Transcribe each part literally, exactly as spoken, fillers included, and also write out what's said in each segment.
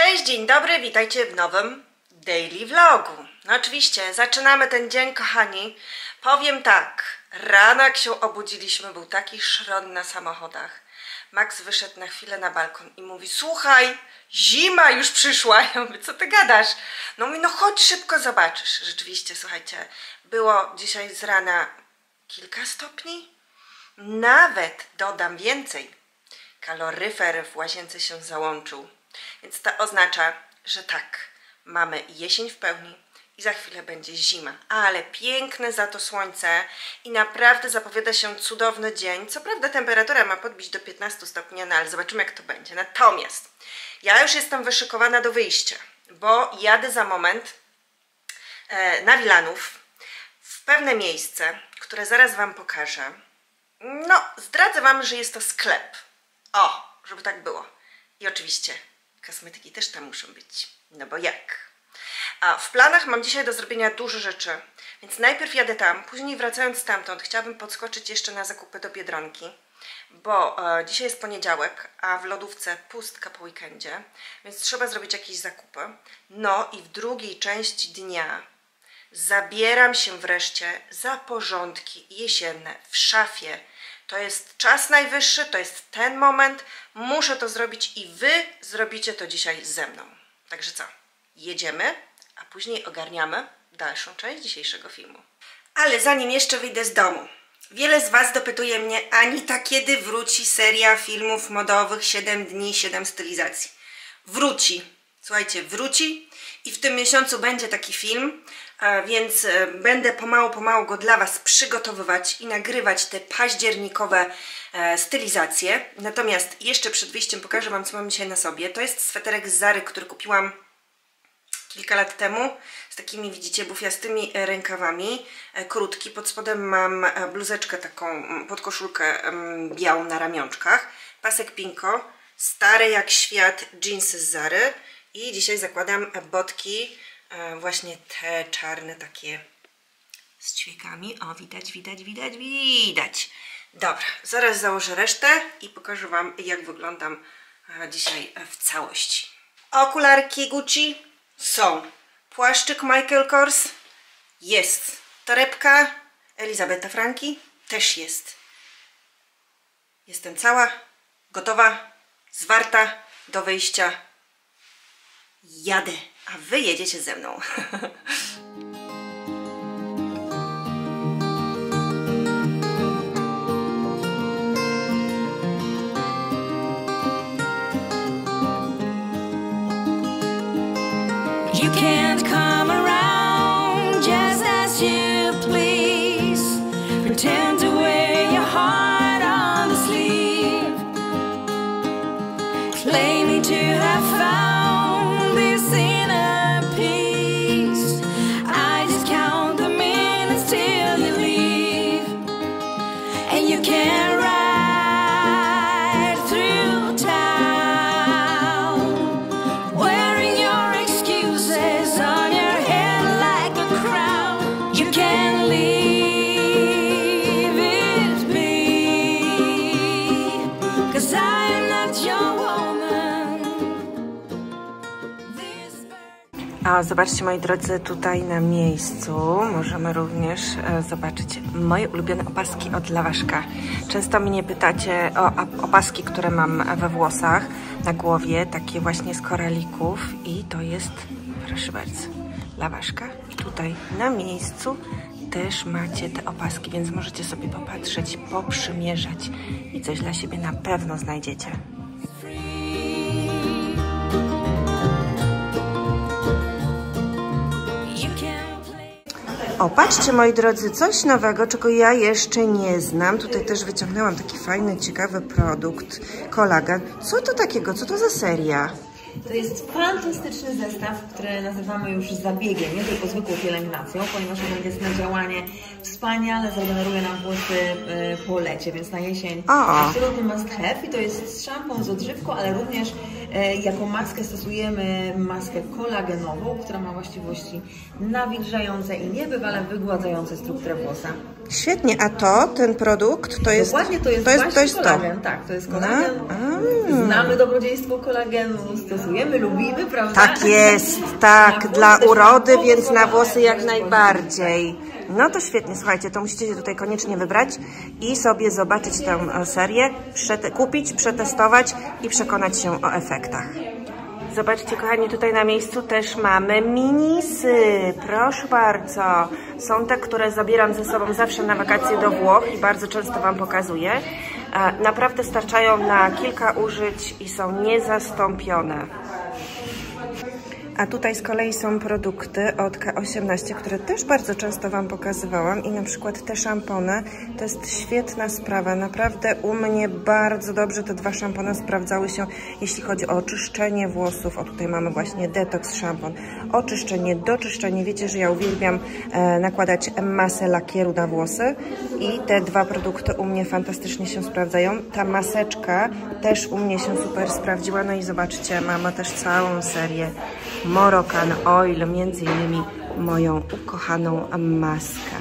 Cześć, dzień dobry, witajcie w nowym daily vlogu. No oczywiście, zaczynamy ten dzień, kochani. Powiem tak, rano jak się obudziliśmy, był taki szron na samochodach. Max wyszedł na chwilę na balkon i mówi: słuchaj, zima już przyszła. Ja mówię: co ty gadasz? No mówi: no chodź szybko zobaczysz. Rzeczywiście, słuchajcie, było dzisiaj z rana kilka stopni. Nawet dodam więcej, kaloryfer w łazience się załączył. Więc to oznacza, że tak, mamy jesień w pełni i za chwilę będzie zima. Ale piękne za to słońce i naprawdę zapowiada się cudowny dzień. Co prawda temperatura ma podbić do piętnastu stopni, no ale zobaczymy, jak to będzie. Natomiast ja już jestem wyszykowana do wyjścia, bo jadę za moment e, na Wilanów w pewne miejsce, które zaraz Wam pokażę. No, zdradzę Wam, że jest to sklep. O, żeby tak było. I oczywiście kosmetyki też tam muszą być. No bo jak? A w planach mam dzisiaj do zrobienia dużo rzeczy. Więc najpierw jadę tam, później wracając stamtąd chciałabym podskoczyć jeszcze na zakupy do Biedronki. Bo e, dzisiaj jest poniedziałek, a w lodówce pustka po weekendzie. Więc trzeba zrobić jakieś zakupy. No i w drugiej części dnia zabieram się wreszcie za porządki jesienne w szafie. To jest czas najwyższy, to jest ten moment. Muszę to zrobić i Wy zrobicie to dzisiaj ze mną. Także co? Jedziemy, a później ogarniamy dalszą część dzisiejszego filmu. Ale zanim jeszcze wyjdę z domu, wiele z Was dopytuje mnie: Anita, kiedy wróci seria filmów modowych siedem dni, siedem stylizacji? Wróci. Słuchajcie, wróci i w tym miesiącu będzie taki film, więc będę pomału, pomału go dla Was przygotowywać i nagrywać te październikowe stylizacje. Natomiast jeszcze przed wyjściem pokażę Wam, co mam dzisiaj na sobie. To jest sweterek z Zary, który kupiłam kilka lat temu, z takimi, widzicie, bufiastymi rękawami. Krótki, pod spodem mam bluzeczkę taką, podkoszulkę białą na ramionczkach. Pasek pinko, stare jak świat dżinsy z Zary. I dzisiaj zakładam botki, właśnie te czarne, takie z ćwiekami. O, widać, widać, widać, widać. Dobra, zaraz założę resztę i pokażę Wam, jak wyglądam dzisiaj w całości. Okularki Gucci są. Płaszczyk Michael Kors jest. Torebka Elizabeta Franki też jest. Jestem cała, gotowa, zwarta do wyjścia. Jadę, a Wy jedziecie ze mną. You can't come around just as you please. Pretend to wear your heart on the sleeve. Claiming to have found this inner peace. I just count the minutes till you leave. And you can't ride through town wearing your excuses on your head like a crown. You can't leave it be, 'cause I am not your woman. This A zobaczcie, moi drodzy, tutaj na miejscu możemy również e, zobaczyć moje ulubione opaski od Lawaszka. Często mnie pytacie o opaski, które mam we włosach, na głowie, takie właśnie z koralików, i to jest, proszę bardzo, Lawaszka. I tutaj na miejscu też macie te opaski, więc możecie sobie popatrzeć, poprzymierzać i coś dla siebie na pewno znajdziecie. O, patrzcie, moi drodzy, coś nowego, czego ja jeszcze nie znam. Tutaj też wyciągnęłam taki fajny, ciekawy produkt, kolagen. Co to takiego? Co to za seria? To jest fantastyczny zestaw, który nazywamy już zabiegiem, nie tylko zwykłą pielęgnacją, ponieważ on jest na działanie wspaniale zregeneruje nam włosy po lecie, więc na jesień absolutny must have. I to jest szampon z odżywką, ale również Jako maskę stosujemy maskę kolagenową, która ma właściwości nawilżające i niebywale wygładzające strukturę włosa. Świetnie, a to, ten produkt, to jest... Dokładnie, to jest to jest, właśnie to jest kolagen. To. Tak, to jest kolagen. No. Znamy dobrodziejstwo kolagenu, stosujemy, lubimy, prawda? Tak jest, tak, dla urody, więc na włosy jak najbardziej. No to świetnie, słuchajcie, to musicie się tutaj koniecznie wybrać i sobie zobaczyć tę serię, przete kupić, przetestować i przekonać się o efektach. Zobaczcie, kochani, tutaj na miejscu też mamy minisy. Proszę bardzo. Są te, które zabieram ze sobą zawsze na wakacje do Włoch i bardzo często Wam pokazuję. Naprawdę starczają na kilka użyć i są niezastąpione. A tutaj z kolei są produkty od K osiemnaście, które też bardzo często Wam pokazywałam i na przykład te szampony, to jest świetna sprawa. Naprawdę u mnie bardzo dobrze te dwa szampony sprawdzały się, jeśli chodzi o oczyszczenie włosów. O, tutaj mamy właśnie detoks szampon, oczyszczenie, doczyszczenie. Wiecie, że ja uwielbiam e, nakładać masę lakieru na włosy i te dwa produkty u mnie fantastycznie się sprawdzają. Ta maseczka też u mnie się super sprawdziła. No i zobaczcie, mamy też całą serię Moroccan Oil, między innymi moją ukochaną maskę.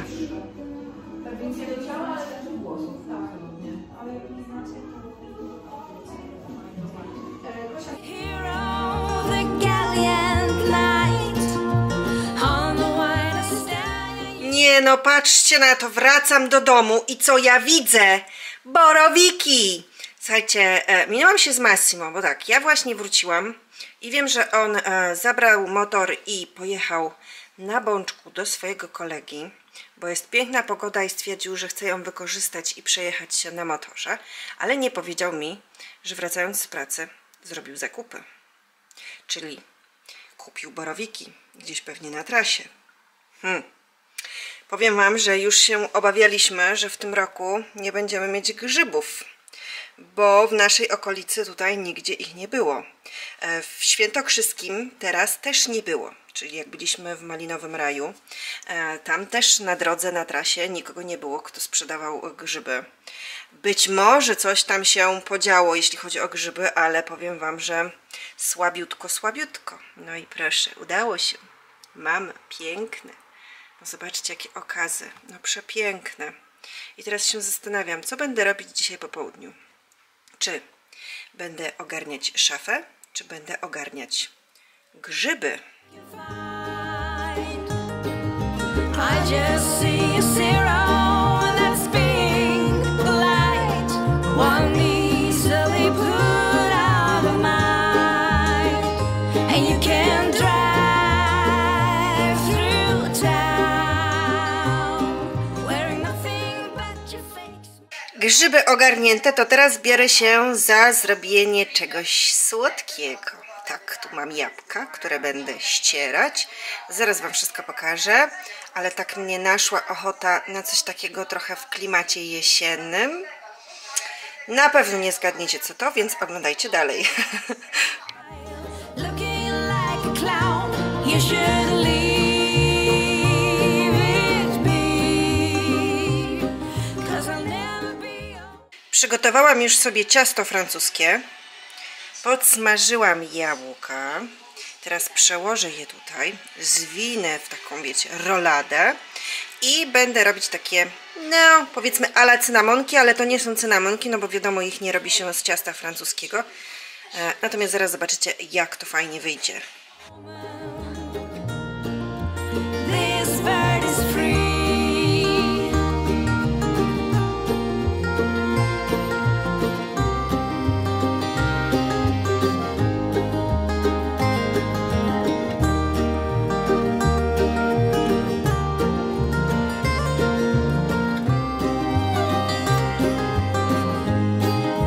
Nie no, patrzcie na to, wracam do domu i co ja widzę? Borowiki! Słuchajcie, e, minęłam się z Massimo, bo tak, ja właśnie wróciłam i wiem, że on e, zabrał motor i pojechał na Bączku do swojego kolegi, bo jest piękna pogoda i stwierdził, że chce ją wykorzystać i przejechać się na motorze, ale nie powiedział mi, że wracając z pracy zrobił zakupy. Czyli kupił borowiki, gdzieś pewnie na trasie. Hmm. Powiem Wam, że już się obawialiśmy, że w tym roku nie będziemy mieć grzybów, bo w naszej okolicy tutaj nigdzie ich nie było. W Świętokrzyskim teraz też nie było, czyli jak byliśmy w Malinowym Raju, tam też na drodze, na trasie nikogo nie było, kto sprzedawał grzyby. Być może coś tam się podziało, jeśli chodzi o grzyby, ale powiem Wam, że słabiutko, słabiutko. No i proszę, udało się. Mamy, piękne. No zobaczcie, jakie okazy. No przepiękne. I teraz się zastanawiam, co będę robić dzisiaj po południu. Czy będę ogarniać szafę, czy będę ogarniać grzyby? I just see a zero that's being polite. One easily put out of mind. And you can drive through town wearing nothing but your face. Grzyby ogarnięte, to teraz biorę się za zrobienie czegoś słodkiego. Tak, tu mam jabłka, które będę ścierać. Zaraz Wam wszystko pokażę, ale tak mnie naszła ochota na coś takiego trochę w klimacie jesiennym. Na pewno nie zgadniecie, co to, więc oglądajcie dalej. Przygotowałam już sobie ciasto francuskie. Podsmażyłam jabłka. Teraz przełożę je tutaj, zwinę w taką, wiecie, roladę i będę robić takie, no powiedzmy a la cynamonki, ale to nie są cynamonki, no bo wiadomo, ich nie robi się z ciasta francuskiego. E, natomiast zaraz zobaczycie, jak to fajnie wyjdzie. This bird is free.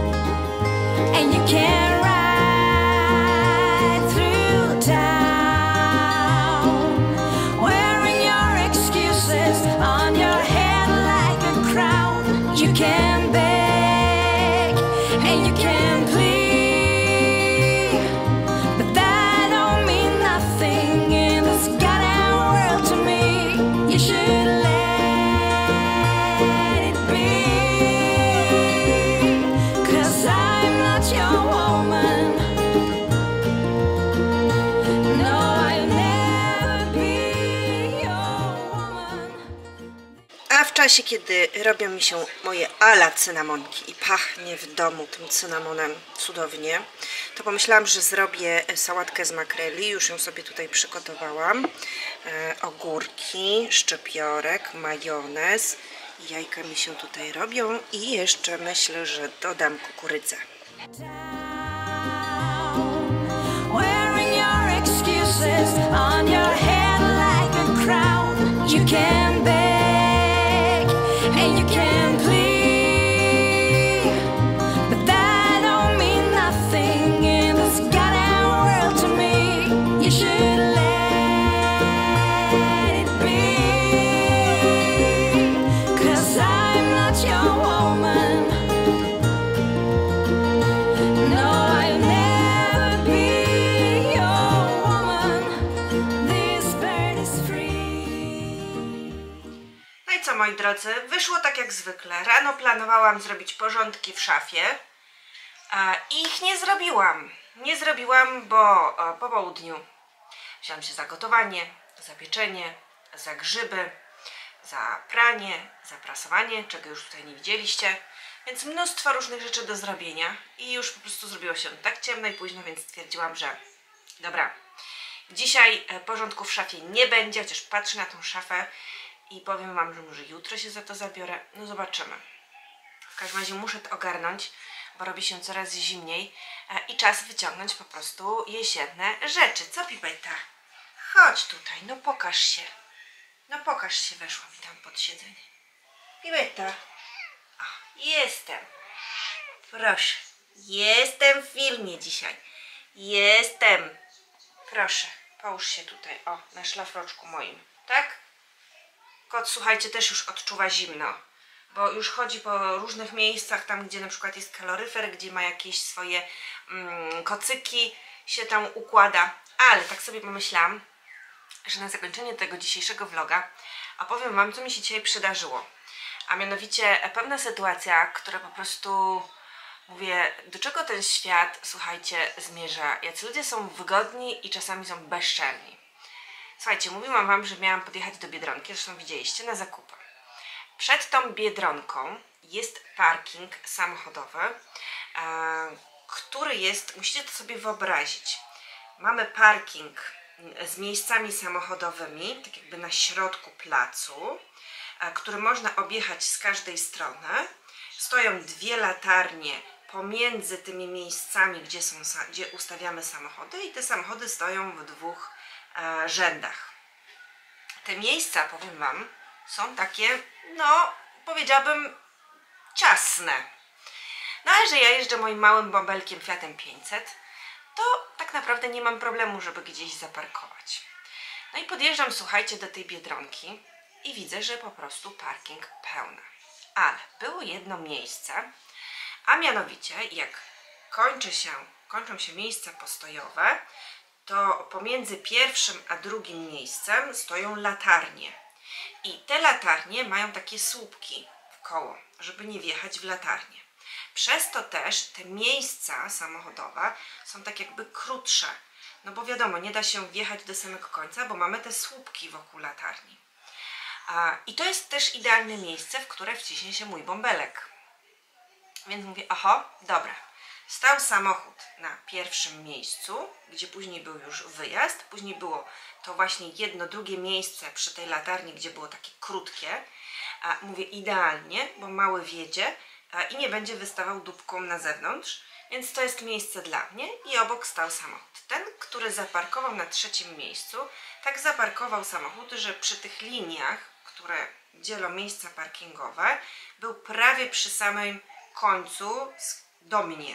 And you can ride through town. A w czasie, kiedy robią mi się moje ala cynamonki i pachnie w domu tym cynamonem cudownie, to pomyślałam, że zrobię sałatkę z makreli. Już ją sobie tutaj przygotowałam. E, ogórki, szczypiorek, majonez. Jajka mi się tutaj robią i jeszcze myślę, że dodam kukurydzę. Wearing your excuses on your head like a crown. You can beg and you can plead, but that don't mean nothing in this goddamn world to me. You should let it be, 'cause I'm not your woman. No, I'll never be your woman. This bird is free. No i co, moi drodzy, wyszło tak jak zwykle. Rano planowałam zrobić porządki w szafie a, i ich nie zrobiłam. Nie zrobiłam, bo a, po południu wziąłam się za gotowanie, za pieczenie, za grzyby, za pranie, za prasowanie, czego już tutaj nie widzieliście. Więc mnóstwo różnych rzeczy do zrobienia i już po prostu zrobiło się tak ciemno i późno, więc stwierdziłam, że dobra, dzisiaj e, porządku w szafie nie będzie, chociaż patrzę na tą szafę i powiem wam, że może jutro się za to zabiorę. No zobaczymy. W każdym razie muszę to ogarnąć, bo robi się coraz zimniej e, i czas wyciągnąć po prostu jesienne rzeczy. Co, Pipeta? Chodź tutaj, no pokaż się. No pokaż się, weszła mi tam pod siedzenie. Pipeta. O, jestem. Proszę. Jestem w filmie dzisiaj. Jestem. Proszę, połóż się tutaj, o, na szlafroczku moim. Tak? Kot, słuchajcie, też już odczuwa zimno. Bo już chodzi po różnych miejscach, tam gdzie na przykład jest kaloryfer, gdzie ma jakieś swoje mm, kocyki, się tam układa. Ale tak sobie pomyślałam, że na zakończenie tego dzisiejszego vloga opowiem wam, co mi się dzisiaj przydarzyło. A mianowicie pewna sytuacja, która po prostu, mówię, do czego ten świat, słuchajcie, zmierza. Jacy ludzie są wygodni i czasami są bezczelni. Słuchajcie, mówiłam wam, że miałam podjechać do Biedronki, zresztą widzieliście, na zakupy. Przed tą Biedronką jest parking samochodowy, e, który jest, musicie to sobie wyobrazić. Mamy parking z miejscami samochodowymi, tak jakby na środku placu, który można objechać z każdej strony. Stoją dwie latarnie pomiędzy tymi miejscami, gdzie, są, gdzie ustawiamy samochody, i te samochody stoją w dwóch e, rzędach. Te miejsca, powiem wam, są takie, no, powiedziałabym, ciasne. No ale że ja jeżdżę moim małym bąbelkiem Fiatem pięćset, to tak naprawdę nie mam problemu, żeby gdzieś zaparkować. No i podjeżdżam, słuchajcie, do tej Biedronki i widzę, że po prostu parking pełny. Ale było jedno miejsce, a mianowicie jak kończy się, kończą się miejsca postojowe, to pomiędzy pierwszym a drugim miejscem stoją latarnie. I te latarnie mają takie słupki w koło, żeby nie wjechać w latarnię. Przez to też te miejsca samochodowe są tak jakby krótsze. No bo wiadomo, nie da się wjechać do samego końca, bo mamy te słupki wokół latarni. A, I to jest też idealne miejsce, w które wciśnie się mój bąbelek. Więc mówię, oho, dobra. Stał samochód na pierwszym miejscu, gdzie później był już wyjazd. Później było to właśnie jedno, drugie miejsce przy tej latarni, gdzie było takie krótkie. A, mówię, idealnie, bo mały wjedzie a, i nie będzie wystawał dupką na zewnątrz. Więc to jest miejsce dla mnie i obok stał samochód. Ten, który zaparkował na trzecim miejscu, tak zaparkował samochód, że przy tych liniach, które dzielą miejsca parkingowe, był prawie przy samym końcu do mnie.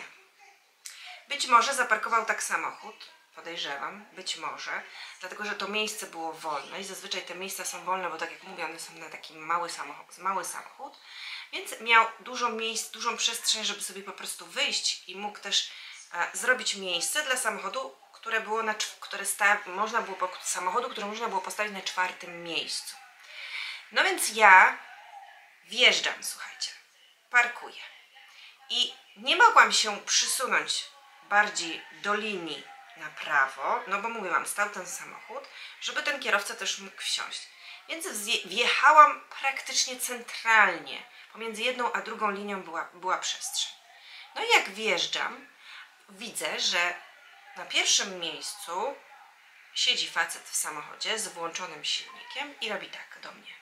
Być może zaparkował tak samochód, podejrzewam, być może, dlatego że to miejsce było wolne i zazwyczaj te miejsca są wolne, bo tak jak mówię, one są na taki mały samochód, mały samochód, więc miał dużo miejsc, dużą przestrzeń, żeby sobie po prostu wyjść i mógł też e, zrobić miejsce dla samochodu, które było na, które sta, można było, samochodu, który można było postawić na czwartym miejscu. No więc ja wjeżdżam, słuchajcie, parkuję i nie mogłam się przysunąć bardziej do linii na prawo, no bo mówię wam, stał ten samochód, żeby ten kierowca też mógł wsiąść. Więc wjechałam praktycznie centralnie. Pomiędzy jedną a drugą linią była, była przestrzeń. No i jak wjeżdżam, widzę, że na pierwszym miejscu siedzi facet w samochodzie z włączonym silnikiem i robi tak do mnie.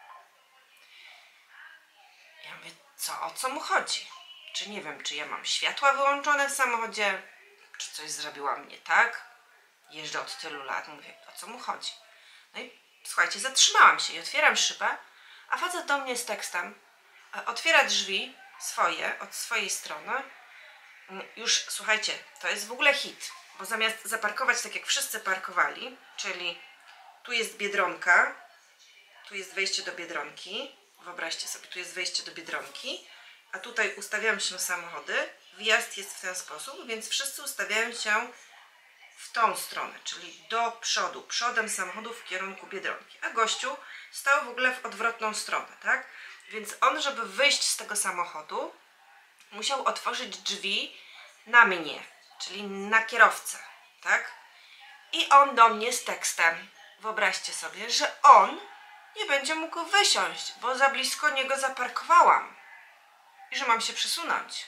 Ja mówię, co, o co mu chodzi? Czy nie wiem, czy ja mam światła wyłączone w samochodzie, czy coś zrobiłam nie tak? Jeżdżę od tylu lat, mówię, o co mu chodzi? No i słuchajcie, zatrzymałam się i otwieram szybę, a facet do mnie z tekstem otwiera drzwi swoje, od swojej strony. Już, słuchajcie, to jest w ogóle hit, bo zamiast zaparkować tak jak wszyscy parkowali, czyli tu jest Biedronka, tu jest wejście do Biedronki, wyobraźcie sobie, tu jest wejście do Biedronki, a tutaj ustawiają się samochody, wjazd jest w ten sposób, więc wszyscy ustawiają się w tą stronę, czyli do przodu, przodem samochodów w kierunku Biedronki, a gościu stał w ogóle w odwrotną stronę, tak? Więc on, żeby wyjść z tego samochodu, musiał otworzyć drzwi na mnie, czyli na kierowcę, tak? I on do mnie z tekstem, wyobraźcie sobie, że on nie będzie mógł wysiąść, bo za blisko niego zaparkowałam i że mam się przesunąć.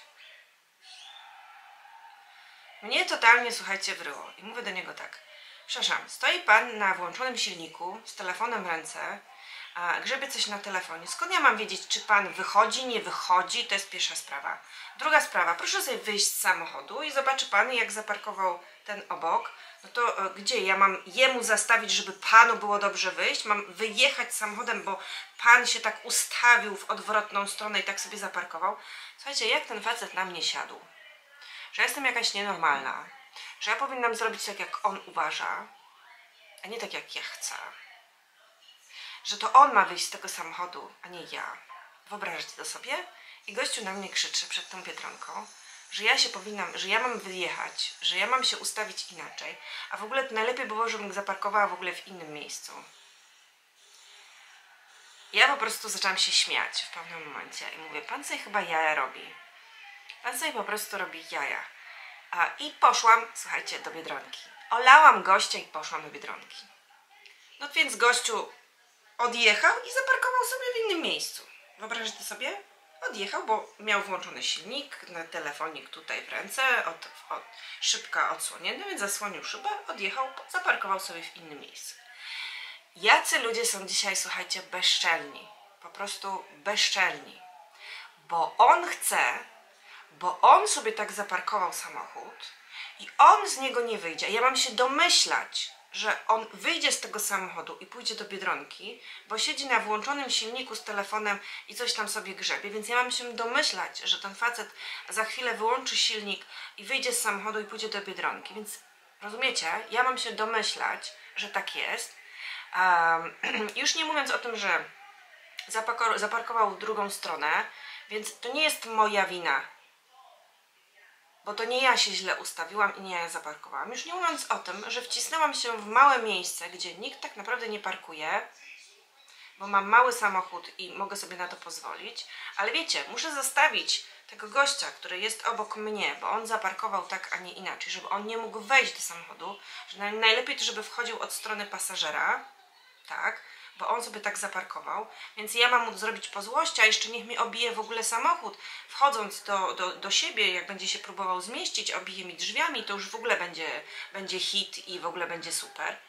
Mnie totalnie, słuchajcie, wryło i mówię do niego tak: przepraszam, stoi pan na włączonym silniku z telefonem w ręce, a grzebie coś na telefonie. Skąd ja mam wiedzieć, czy pan wychodzi, nie wychodzi? To jest pierwsza sprawa. Druga sprawa, proszę sobie wyjść z samochodu i zobaczy pan, jak zaparkował ten obok. No to e, gdzie? Ja mam jemu zastawić, żeby panu było dobrze wyjść? Mam wyjechać samochodem, bo pan się tak ustawił w odwrotną stronę i tak sobie zaparkował? Słuchajcie, jak ten facet na mnie siadł, że jestem jakaś nienormalna, że ja powinnam zrobić tak, jak on uważa, a nie tak, jak ja chcę. Że to on ma wyjść z tego samochodu, a nie ja. Wyobraźcie to sobie? I gościu na mnie krzyczy przed tą Biedronką, że ja się powinnam, że ja mam wyjechać, że ja mam się ustawić inaczej, a w ogóle to najlepiej było, żebym zaparkowała w ogóle w innym miejscu. Ja po prostu zaczęłam się śmiać w pewnym momencie i mówię, pan sobie chyba jaja robi. Pan sobie po prostu robi jaja. A, I poszłam, słuchajcie, do Biedronki. Olałam gościa i poszłam do Biedronki. No więc gościu odjechał i zaparkował sobie w innym miejscu. Wyobraźcie sobie? Odjechał, bo miał włączony silnik, na telefonik tutaj w ręce, od, od, szybka odsłonięta, więc zasłonił szybę, odjechał, zaparkował sobie w innym miejscu. Jacy ludzie są dzisiaj, słuchajcie, bezczelni. Po prostu bezczelni. Bo on chce, bo on sobie tak zaparkował samochód i on z niego nie wyjdzie. Ja mam się domyślać, że on wyjdzie z tego samochodu i pójdzie do Biedronki, bo siedzi na włączonym silniku z telefonem i coś tam sobie grzebie, więc ja mam się domyślać, że ten facet za chwilę wyłączy silnik i wyjdzie z samochodu i pójdzie do Biedronki, więc rozumiecie, ja mam się domyślać, że tak jest. Um, już nie mówiąc o tym, że zaparkował w drugą stronę, więc to nie jest moja wina, bo to nie ja się źle ustawiłam i nie ja zaparkowałam. Już nie mówiąc o tym, że wcisnęłam się w małe miejsce, gdzie nikt tak naprawdę nie parkuje, bo mam mały samochód i mogę sobie na to pozwolić, ale wiecie, muszę zostawić tego gościa, który jest obok mnie, bo on zaparkował tak, a nie inaczej, żeby on nie mógł wejść do samochodu, że najlepiej to, żeby wchodził od strony pasażera, tak, bo on sobie tak zaparkował, więc ja mam mu zrobić po złości, a jeszcze niech mi obije w ogóle samochód, wchodząc do, do, do siebie, jak będzie się próbował zmieścić, obije mi drzwiami, to już w ogóle będzie, będzie hit i w ogóle będzie super.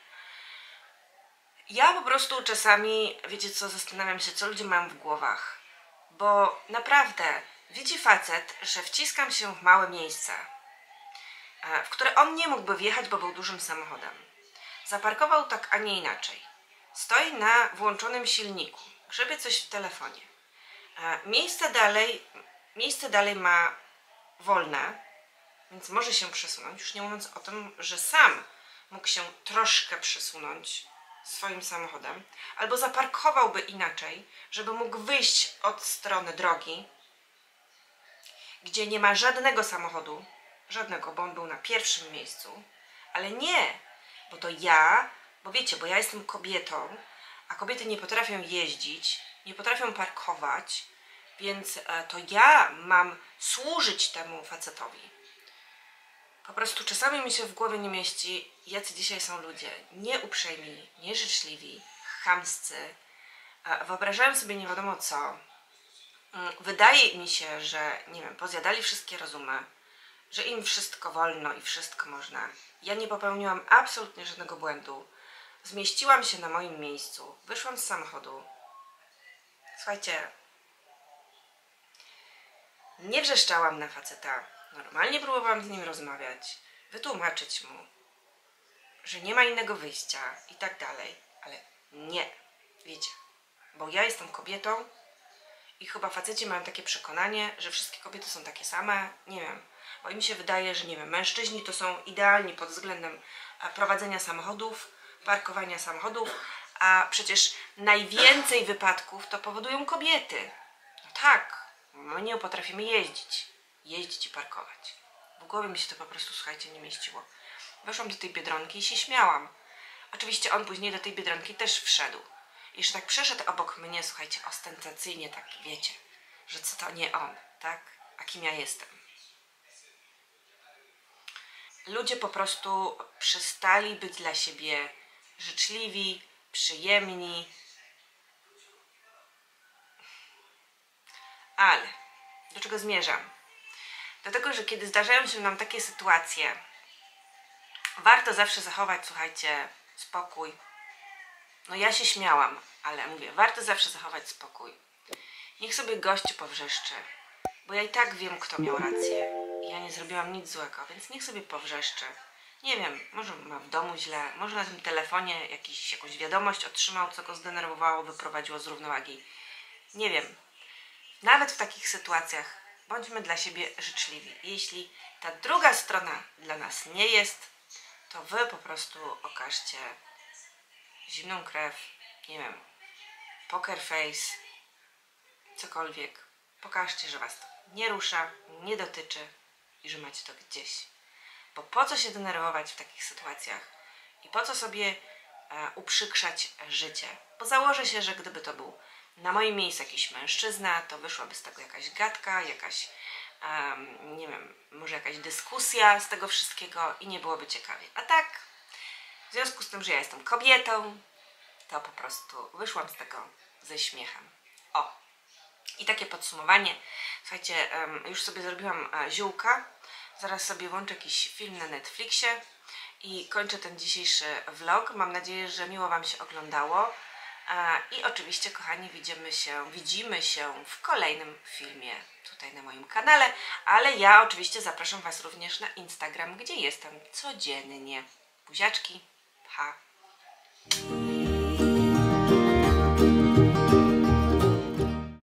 Ja po prostu czasami, wiecie co, zastanawiam się, co ludzie mają w głowach, bo naprawdę widzi facet, że wciskam się w małe miejsce, w które on nie mógłby wjechać, bo był dużym samochodem. Zaparkował tak, a nie inaczej. Stoi na włączonym silniku, grzebie coś w telefonie. Miejsce dalej, miejsce dalej ma wolne, więc może się przesunąć, już nie mówiąc o tym, że sam mógł się troszkę przesunąć swoim samochodem, albo zaparkowałby inaczej, żeby mógł wyjść od strony drogi, gdzie nie ma żadnego samochodu, żadnego, bo on był na pierwszym miejscu, ale nie, bo to ja, bo wiecie, bo ja jestem kobietą, a kobiety nie potrafią jeździć, nie potrafią parkować, więc to ja mam służyć temu facetowi. Po prostu czasami mi się w głowie nie mieści, jacy dzisiaj są ludzie nieuprzejmi, nieżyczliwi, chamscy, wyobrażają sobie nie wiadomo co. Wydaje mi się, że, nie wiem, pozjadali wszystkie rozumy, że im wszystko wolno i wszystko można. Ja nie popełniłam absolutnie żadnego błędu. Zmieściłam się na moim miejscu, wyszłam z samochodu. Słuchajcie, nie wrzeszczałam na faceta. Normalnie próbowałam z nim rozmawiać, wytłumaczyć mu, że nie ma innego wyjścia i tak dalej. Ale nie, wiecie, bo ja jestem kobietą i chyba faceci mają takie przekonanie, że wszystkie kobiety są takie same. Nie wiem, bo im się wydaje, że nie wiem, mężczyźni to są idealni pod względem prowadzenia samochodów, parkowania samochodów, a przecież najwięcej wypadków to powodują kobiety. No tak, my nie potrafimy jeździć, jeździć i parkować. W głowie mi się to po prostu, słuchajcie, nie mieściło. Weszłam do tej Biedronki i się śmiałam. Oczywiście on później do tej Biedronki też wszedł. I że tak przeszedł obok mnie, słuchajcie, ostentacyjnie, tak wiecie, że co to nie on, tak? A kim ja jestem? Ludzie po prostu przestali być dla siebie życzliwi, przyjemni. Ale do czego zmierzam? Do tego, że kiedy zdarzają się nam takie sytuacje, warto zawsze zachować, słuchajcie, spokój. No ja się śmiałam, ale mówię, warto zawsze zachować spokój. Niech sobie gościu powrzeszczy, bo ja i tak wiem, kto miał rację. Ja nie zrobiłam nic złego, więc niech sobie powrzeszczy. Nie wiem, może ma w domu źle, może na tym telefonie jakiś, jakąś wiadomość otrzymał, co go zdenerwowało, wyprowadziło z równowagi. Nie wiem. Nawet w takich sytuacjach bądźmy dla siebie życzliwi. Jeśli ta druga strona dla nas nie jest, to wy po prostu okażcie zimną krew, nie wiem, poker face, cokolwiek. Pokażcie, że was to nie rusza, nie dotyczy i że macie to gdzieś. Bo po co się denerwować w takich sytuacjach i po co sobie e, uprzykrzać życie? Bo założę się, że gdyby to był na moim miejscu jakiś mężczyzna, to wyszłaby z tego jakaś gadka, jakaś, um, nie wiem, może jakaś dyskusja z tego wszystkiego i nie byłoby ciekawie. A tak, w związku z tym, że ja jestem kobietą, to po prostu wyszłam z tego ze śmiechem. O! I takie podsumowanie. Słuchajcie, um, już sobie zrobiłam uh, ziółka. Zaraz sobie włączę jakiś film na Netflixie i kończę ten dzisiejszy vlog. Mam nadzieję, że miło wam się oglądało. I oczywiście, kochani, widzimy się, widzimy się w kolejnym filmie tutaj na moim kanale, ale ja oczywiście zapraszam was również na Instagram, gdzie jestem codziennie. Buziaczki, pa!